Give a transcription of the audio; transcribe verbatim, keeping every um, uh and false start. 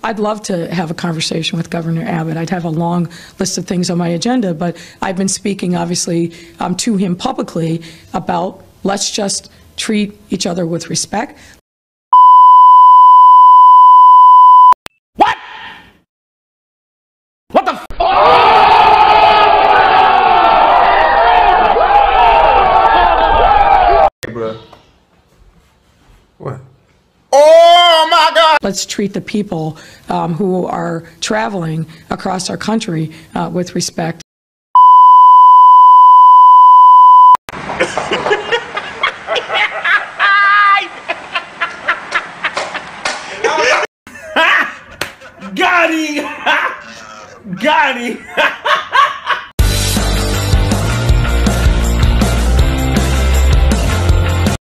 I'd love to have a conversation with Governor Abbott. I'd have a long list of things on my agenda, but I've been speaking, obviously, um, to him publicly about let's just treat each other with respect. What? What the f? Hey, bro. What? Oh my God! Let's treat the people um, who are traveling across our country uh, with respect.